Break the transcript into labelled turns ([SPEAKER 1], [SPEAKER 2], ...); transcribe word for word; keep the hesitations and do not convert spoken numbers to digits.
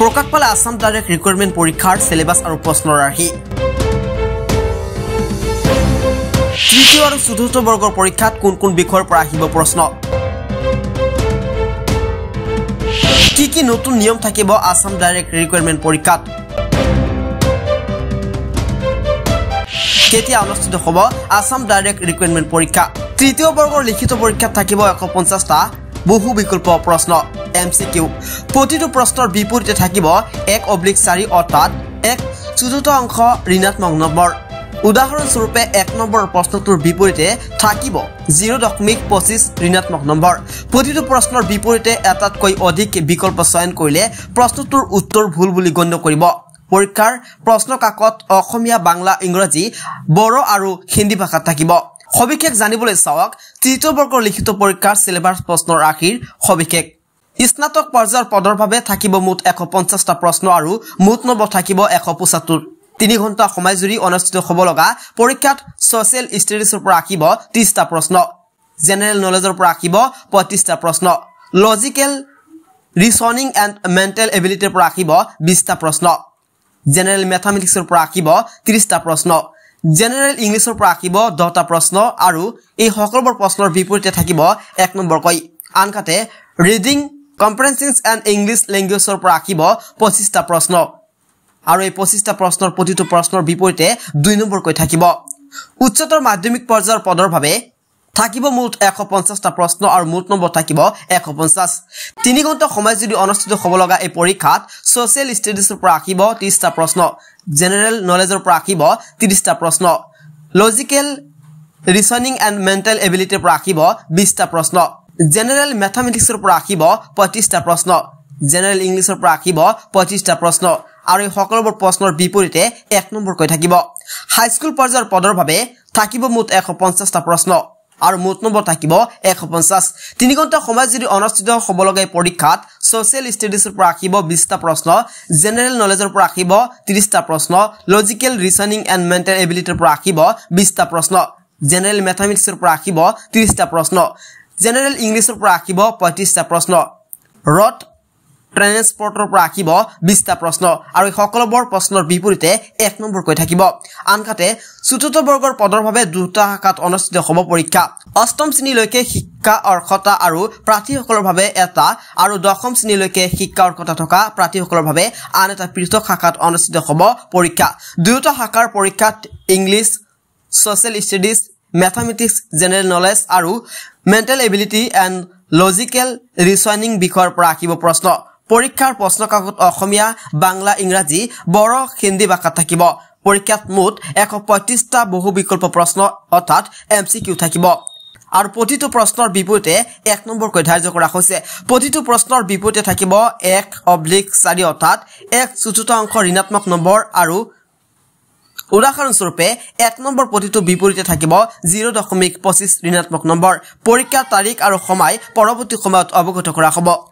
[SPEAKER 1] প্ৰকাশ পালে Assam direct recruitment পৰীক্ষাৰ সিলেবাস আৰু প্ৰশ্নৰাশি তৃতীয় আৰু চতুৰ্থ বৰ্গৰ পৰীক্ষাত কোন কোন বিষয়ৰ পৰা আহিব প্ৰশ্ন কি কি নতুন নিয়ম থাকিব আসাম ডাইৰেক্ট ৰিক্ৰুইটমেণ্ট পৰীক্ষাত কেতিয়া অনুষ্ঠিত হ'ব আসাম ডাইৰেক্ট ৰিক্ৰুইটমেণ্ট পৰীক্ষা তৃতীয় বৰ্গৰ লিখিত পৰীক্ষাত থাকিব এশ পঞ্চাশ টা বহু বিকল্প প্ৰশ্ন এমসিকিউ প্ৰতিটো প্ৰশ্নৰ বিপৰীতে থাকিব এক অব্লিক চাৰি অৰ্থাৎ এক চতুৰ্থ অংশ ঋণাত্মক নম্বৰ উদাহৰণ স্বৰূপে এক নম্বৰ প্ৰশ্নটোৰ বিপৰীতে থাকিব শূন্য দশমিক পঁচিছ ঋণাত্মক নম্বৰ প্ৰতিটো প্ৰশ্নৰ বিপৰীতে এটাতকৈ অধিক বিকল্প চয়ন কৰিলে প্ৰশ্নটোৰ উত্তৰ ভুল বুলি গণ্য কৰিব পৰীক্ষাৰ প্ৰশ্ন কাকত অসমীয়া বাংলা ইংৰাজী বড়ো আৰু হিন্দী ভাষাত থাকিব সবিশেষ জানিবলৈ চাওক তৃতীয় বৰ্গৰ লিখিত পৰীক্ষাৰ সিলেবাস প্ৰশ্নৰাশিৰ সবিশেষ স্নাতক পৰ্যায়ৰ পদৰ বাবে থাকিব মুঠ এশ পঞ্চাশ টা প্ৰশ্ন আৰু মুঠ নম্বৰ থাকিব এশ পঁচাত্তৰ তিনি ঘণ্টা সময় জুৰি অনুষ্ঠিত হ'ব লগা পৰীক্ষাত সোশ্যাল ষ্টাডিজৰ পৰা আহিব ত্ৰিশ টা প্ৰশ্ন জেনাৰেল নলেজৰ পৰা আহিব পঁয়ত্ৰিশ টা প্ৰশ্ন লজিকেল ৰিজনিং এণ্ড মেণ্টেল এবিলিটিৰ পৰা আহিব বিশ টা প্ৰশ্ন জেনাৰেল মেথামেটিক্সৰ পৰা আহিব ত্ৰিশ টা প্ৰশ্ন জেনাৰেল ইংলিছৰ পৰা আহিব দহ টা প্ৰশ্ন আৰু এই সকলোবোৰ প্ৰশ্নৰ বিপৰীতে থাকিব এক নম্বৰকৈ আনকাতে ৰিডিং কম্প্ৰেহেনচন এণ্ড ইংলিছ লেংগুৱেজৰ পৰা আহিব পঁচিশ টা প্ৰশ্ন আৰু এই পঁচিশ টা প্ৰশ্নৰ প্ৰতিটো প্ৰশ্নৰ বিপৰীতে দুই নম্বৰকৈ থাকিব উচ্চতৰ মাধ্যমিক পৰ্যায়ৰ পদৰ বাবে থাকিব মুঠ এশ পঞ্চাশ টা প্ৰশ্ন আৰু মুঠ নম্বৰ থাকিব এশ পঞ্চাশ তিনি ঘণ্টা সময় যদি অনুষ্ঠিত হ'ব লগা এই পৰীক্ষাত সোশ্যাল ষ্টাডিজৰ পৰা আহিব ত্ৰিশ টা প্ৰশ্ন জেনাৰেল নলেজৰ পৰা আহিব ত্ৰিশ টা প্ৰশ্ন লজিকেল ৰিজনিং এণ্ড মেণ্টেল এবিলিটিৰ পৰা আহিব বিশ টা প্ৰশ্ন জেনাৰেল মেথামেটিক্সৰ পৰা আহিব পঁয়ত্ৰিশ টা প্ৰশ্ন জেনাৰেল ইংলিছৰ পৰা আহিব পঁয়ত্ৰিশ টা প্ৰশ্ন আৰু এই সকলোবোৰ প্ৰশ্নৰ বিপৰীতে এক নম্বৰকৈ থাকিব হাইস্কুল পৰ্যায়ৰ পদৰ বাবে থাকিব মুঠ এশ পঞ্চাশ টা প্ৰশ্ন আৰু মুঠ নম্বৰ থাকিব এশ পঞ্চাশ তিনি ঘণ্টা সময় যদি অনুষ্ঠিত হ'ব লগা পৰীক্ষাত সোশ্যাল ষ্টাডিজৰ পৰা আহিব বিশ টা প্ৰশ্ন জেনাৰেল নলেজৰ পৰা আহিব ত্ৰিশ টা প্ৰশ্ন লজিকেল ৰিজনিং এণ্ড মেণ্টেল এবিলিটিৰ পৰা আহিব বিশ টা প্ৰশ্ন জেনাৰেল মেথামেটিক্সৰ পৰা আহিব ত্ৰিশ টা প্ৰশ্ন জেনাৰেল ইংলিছৰ পৰা আহিব পঁয়ত্ৰিশ টা প্ৰশ্ন ৰড ট্ৰান্সপৰ্টৰ পৰা আহিব বিশ টা প্ৰশ্ন আৰু এই সকলোবোৰ প্ৰশ্নৰ বিপৰীতে এক নম্বৰকৈ থাকিব আনকাতে চতুৰ্থ বৰ্গৰ পদৰ বাবে দুটা শাখাত অনুষ্ঠিত হ'ব পৰীক্ষা অষ্টম শ্ৰেণীলৈকে শিক্ষা অৰ্হতা আৰু প্ৰাৰ্থীসকলৰ বাবে এটা আৰু দশম শ্ৰেণীলৈকে শিক্ষা অৰ্হতা থকা প্ৰাৰ্থীসকলৰ বাবে আন এটা পৃথক শাখাত অনুষ্ঠিত হ'ব পৰীক্ষা দুয়োটা শাখাৰ পৰীক্ষাত English social studies mathematics general knowledge আৰু mental ability and logical reasoning বিষয়ৰ পৰা আহিব প্ৰশ্ন পৰীক্ষাৰ প্ৰশ্ন কাকত অসমীয়া বাংলা ইংৰাজী বড়ো হিন্দী ভাষাত থাকিব পৰীক্ষাত মুঠ এশ পঁয়ত্ৰিশ টা বহু বিকল্প প্ৰশ্ন অৰ্থাৎ এমসিকিউ থাকিব আৰু প্ৰতিটো প্ৰশ্নৰ বিপৰীতে এক নম্বৰকৈ ধাৰ্য কৰা হৈছে প্ৰতিটো প্ৰশ্নৰ বিপৰীতে থাকিব এক অব্লিক চাৰি অৰ্থাৎ এক চতুৰ্থ অংশ ঋণাত্মক নম্বৰ আৰু উদাহৰণ স্বৰূপে এক নম্বৰ প্ৰতিটো বিপৰীতে থাকিব শূন্য দশমিক পঁচিছ ঋণাত্মক নম্বৰ পৰীক্ষাৰ তাৰিখ আৰু সময় পৰৱৰ্তী সময়ত অৱগত কৰা হ'ব